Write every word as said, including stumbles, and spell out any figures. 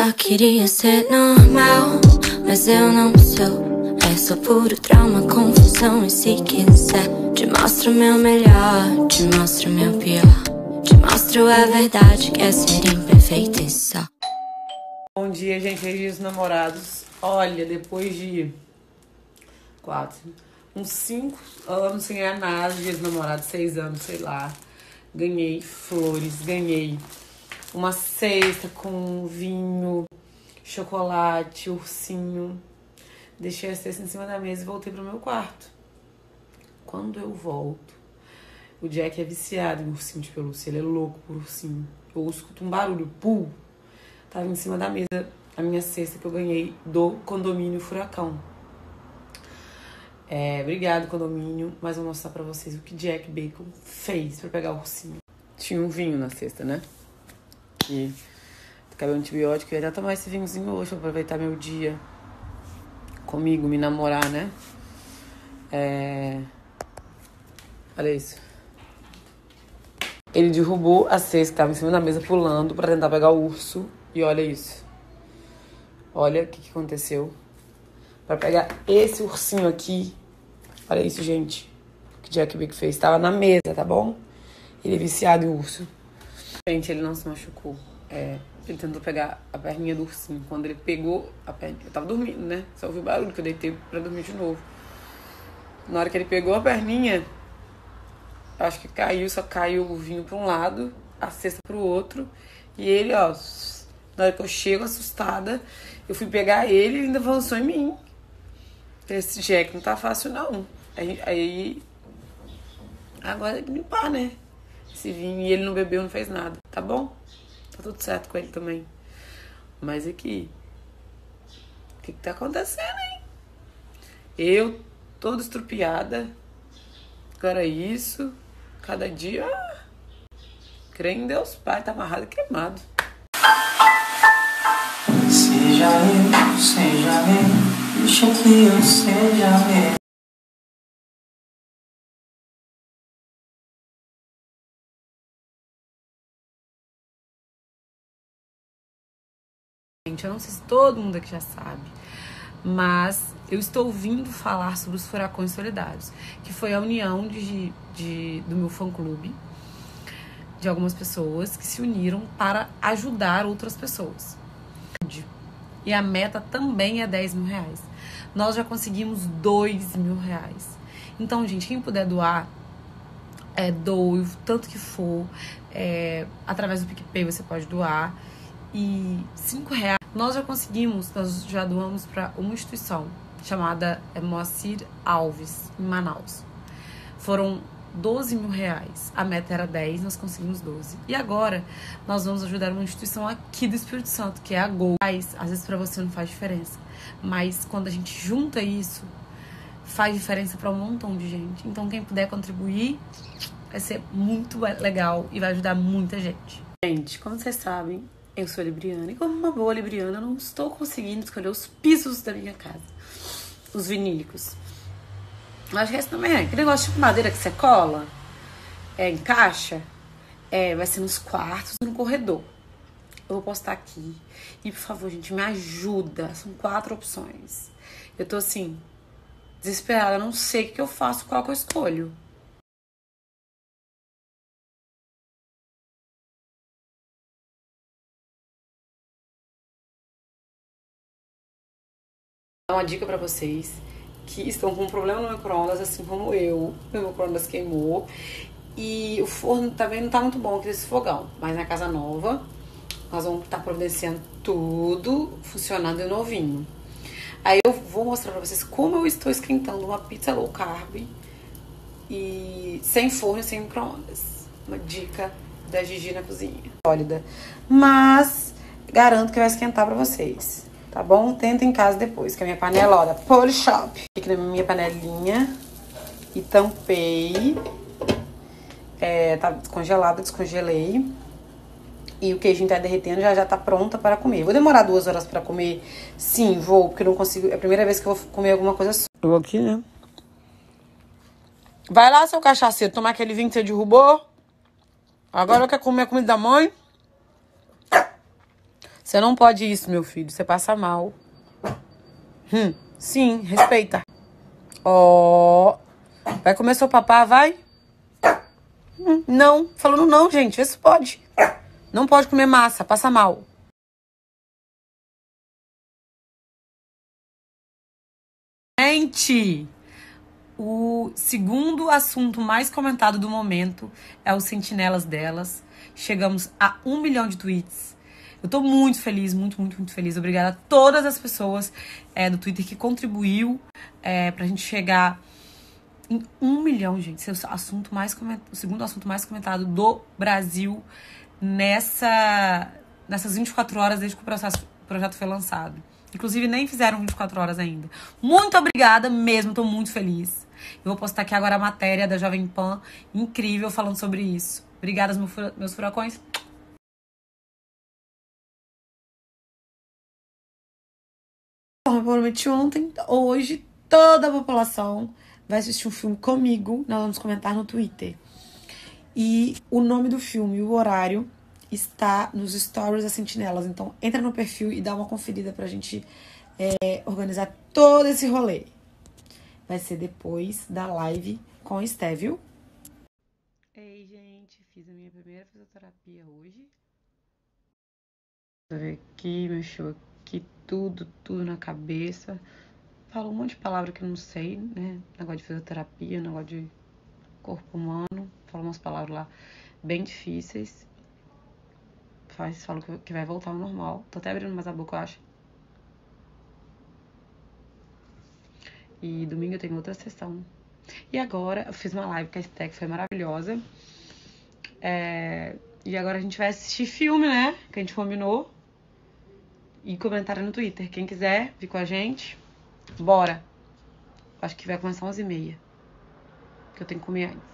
Só queria ser normal, mas eu não sou. É só puro trauma, confusão. E se quiser, te mostro o meu melhor, te mostro o meu pior, te mostro a verdade, que é ser imperfeita e só. Bom dia, gente, Dia dos Namorados. Olha, depois de quatro, uns cinco anos sem ganhar nada, Dia dos Namorados, seis anos, sei lá. Ganhei flores, ganhei uma cesta com vinho, chocolate, ursinho. Deixei a cesta em cima da mesa e voltei pro meu quarto. Quando eu volto, o Jack é viciado em ursinho de pelúcia, ele é louco por ursinho. Eu escuto um barulho, pum, tava em cima da mesa a minha cesta que eu ganhei do condomínio Furacão. É, obrigado, condomínio, mas vou mostrar pra vocês o que Jack Bacon fez pra pegar o ursinho. Tinha um vinho na cesta, né? E cabelo antibiótico, eu ia até tomar esse vinhozinho hoje pra aproveitar meu dia comigo, me namorar, né? É... Olha isso. Ele derrubou a cesta que tava em cima da mesa pulando pra tentar pegar o urso. E olha isso. Olha o que, que aconteceu. Pra pegar esse ursinho aqui. Olha isso, gente. O que Jack Bacon fez. Tava na mesa, tá bom? Ele é viciado em urso. Gente, ele não se machucou. É, ele tentou pegar a perninha do ursinho. Quando ele pegou a perninha... Eu tava dormindo, né? Só ouvi o barulho que eu deitei pra dormir de novo. Na hora que ele pegou a perninha, acho que caiu, só caiu o vinho pra um lado, a cesta pro outro. E ele, ó... Na hora que eu chego assustada, eu fui pegar ele e ele ainda avançou em mim. Esse Jack não tá fácil, não. Aí... aí agora tem que limpar, né? Esse vinho. E ele não bebeu, não fez nada. Tá bom? Tá tudo certo com ele também. Mas aqui... O que que tá acontecendo, hein? Eu, toda estrupiada. Agora isso. Cada dia... Crê em Deus Pai, tá amarrado e queimado. Seja eu, seja eu, deixa que eu seja eu. Gente, eu não sei se todo mundo aqui já sabe, mas eu estou ouvindo falar sobre os Furacões Solidários, que foi a união de, de, do meu fã-clube, de algumas pessoas que se uniram para ajudar outras pessoas. E a meta também é dez mil reais. Nós já conseguimos dois mil reais. Então, gente, quem puder doar, é, doe o tanto que for. É, através do PicPay você pode doar. E cinco reais. Nós já conseguimos, nós já doamos para uma instituição chamada Moacir Alves, em Manaus. Foram doze mil reais. A meta era dez, nós conseguimos doze. E agora, nós vamos ajudar uma instituição aqui do Espírito Santo, que é a Gol. Às vezes para você não faz diferença, mas quando a gente junta isso, faz diferença para um montão de gente. Então, quem puder contribuir, vai ser muito legal e vai ajudar muita gente. Gente, como vocês sabem, eu sou libriana. E como uma boa libriana, eu não estou conseguindo escolher os pisos da minha casa. Os vinílicos. Acho que esse também é. Que negócio de madeira que você cola, é, encaixa, é, vai ser nos quartos e no corredor. Eu vou postar aqui. E, por favor, gente, me ajuda. São quatro opções. Eu tô, assim, desesperada. Eu não sei o que eu faço, qual que eu escolho. Vou dar uma dica pra vocês que estão com um problema no micro-ondas, assim como eu. Meu micro-ondas queimou. E o forno também não tá muito bom aqui desse fogão. Mas na casa nova, nós vamos estar providenciando tudo funcionando de novinho. Aí eu vou mostrar pra vocês como eu estou esquentando uma pizza low carb e sem forno e sem micro-ondas. Uma dica da Gigi na cozinha. Sólida. Mas garanto que vai esquentar pra vocês. Tá bom? Tenta em casa depois, que a minha panela, ó, da Polishop. Aqui na minha panelinha. E tampei. É, tá descongelada, descongelei. E o queijinho tá derretendo, já já tá pronta para comer. Vou demorar duas horas pra comer? Sim, vou, porque eu não consigo... É a primeira vez que eu vou comer alguma coisa só. Eu vou aqui, né? Vai lá, seu cachaceiro, tomar aquele vinho que você derrubou. Agora eu quero comer a comida da mãe. Você não pode isso, meu filho. Você passa mal. Hum, sim, respeita. Ó. Oh. Vai comer seu papá, vai? Hum, não. Falando não, gente. Vê se pode. Não pode comer massa, passa mal. Gente, o segundo assunto mais comentado do momento é os sentinelas delas. Chegamos a um milhão de tweets. Eu tô muito feliz, muito, muito, muito feliz. Obrigada a todas as pessoas é, do Twitter que contribuiu é, pra gente chegar em um milhão, gente. Esse é o, assunto mais coment... o segundo assunto mais comentado do Brasil nessa... nessas vinte e quatro horas desde que o, processo... o projeto foi lançado. Inclusive, nem fizeram vinte e quatro horas ainda. Muito obrigada mesmo, tô muito feliz. Eu vou postar aqui agora a matéria da Jovem Pan, incrível, falando sobre isso. Obrigada, meus furacões. Como eu prometi ontem, hoje toda a população vai assistir um filme comigo. Nós vamos comentar no Twitter. E o nome do filme e o horário está nos stories das Sentinelas. Então, entra no perfil e dá uma conferida pra gente é, organizar todo esse rolê. Vai ser depois da live com o Esté, viu? Ei, gente, fiz a minha primeira fisioterapia hoje. Deixa eu ver aqui, mexeu aqui tudo, tudo na cabeça. Falo um monte de palavra que eu não sei, né? Negócio de fisioterapia, negócio de corpo humano. Falo umas palavras lá bem difíceis. Faz, falo que vai voltar ao normal. Tô até abrindo mais a boca, eu acho. E domingo eu tenho outra sessão. E agora eu fiz uma live com a Esté, que foi maravilhosa. É... E agora a gente vai assistir filme, né? Que a gente combinou. E comentário no Twitter. Quem quiser vir com a gente, bora. Acho que vai começar às onze e meia. Que eu tenho que comer antes.